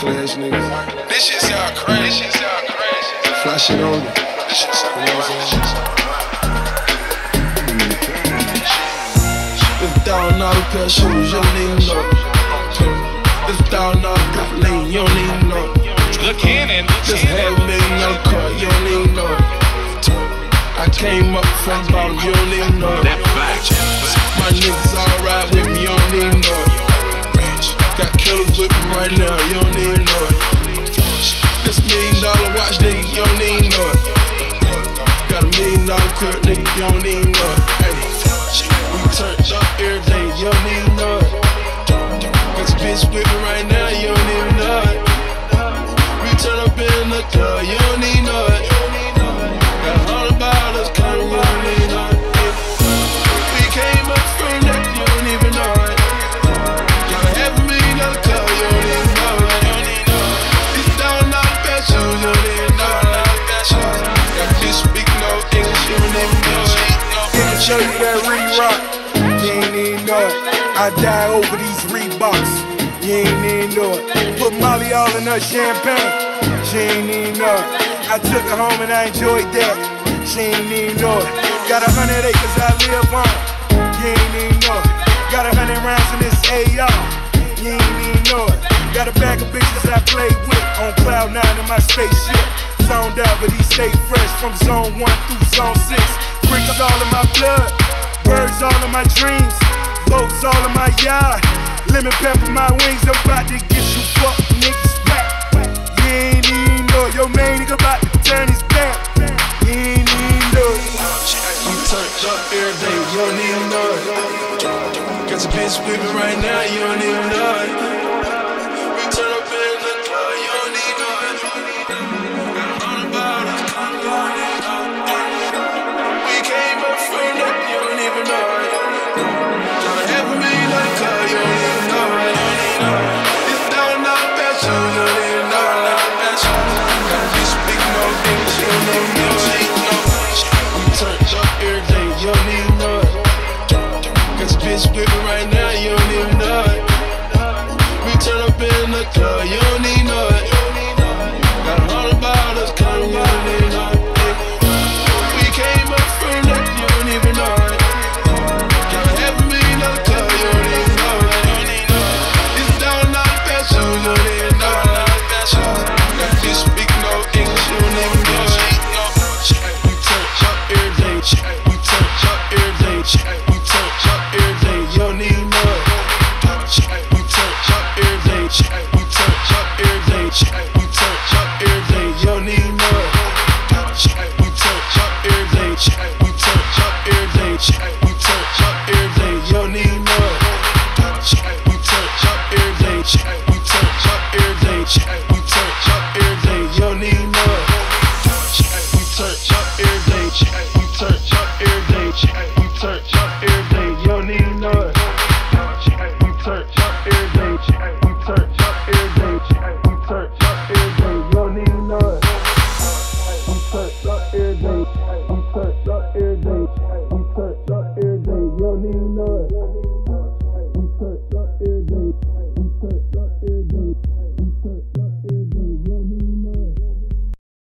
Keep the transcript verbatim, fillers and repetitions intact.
class niggas. This shit sound crazy. This shit sound crazy. Fly shit on it. This shit sound crazy. If thousand dollar pair of shoes, you don't even know. If thousand dollar pair of lean, you don't even know. Good cannon. Just half a million dollar car, you don't even know. I came up from the bottom, you don't even know. My niggas all ride with me, you don't even know. Got killers with me right now, you don't even know it. This million dollar watch, nigga, you don't even know it. Got a million dollar crib, nigga, you don't even know it. Hey, we turned up every day, you don't even know it. Got your bitch with me right now, you don't even know it. We turn up in the club, you don't even know it. Got a hundred bottles coming, you don't even know it. We came up from that, you don't even know it. Show you that re-rock, you ain't even know it. I die over these Reeboks, you ain't even know it. Put Molly all in her champagne, she ain't even know it. I took her home and I enjoyed that, she ain't even know it. Got a hundred acres I live on, you ain't even know it. Got a hundred rounds in this A R, you ain't even know it. Got a bag of bitches I play with on cloud nine in my spaceship. Zoned out, but he stay fresh from zone one through zone six. Bricks all in my blood, birds all in my dreams, boats all in my yard, lemon pepper my wings. I'm about to get you fuck niggas back. You ain't even know your main nigga about to turn his back. You ain't even know it. We turned up every day, you don't even know it. Got your bitch with me right now, you don't even know it. We turn up in the club, you don't even know it. Got all about us, come on, we came up from that, you don't even know it. Got a half a million dollar car, you don't even know it. It's down out that you, you don't even know it. Got a bitch big no things, you don't even know it. We turned up every day, you don't even know it. Got your bitch with me right now, you don't even know it. We turn up in the club, you don't even know it. Got a hundred bottles coming, you don't even know it. We came up from that, you don't even know it. Got a half a million dollar car, you don't even know it. It's down out that you, you don't even know it. Got this big no English, you don't even know it. We turn up every day, we turn up every day, we turn up every day, you don't even know it. We turn up every day, we turn up every day, we turn up every day, you don't even know it. We turn up every day, we turn up every day, we turn up every day, you don't even know it. We turn up every day, we turn up every day, we turn up every day, you don't even know it. We turn up every day, we turn up every day, we turn up every day, you don't even know it. We turn up every day, we turn up every day, we turn up every day, you don't even know it. We turn up every day.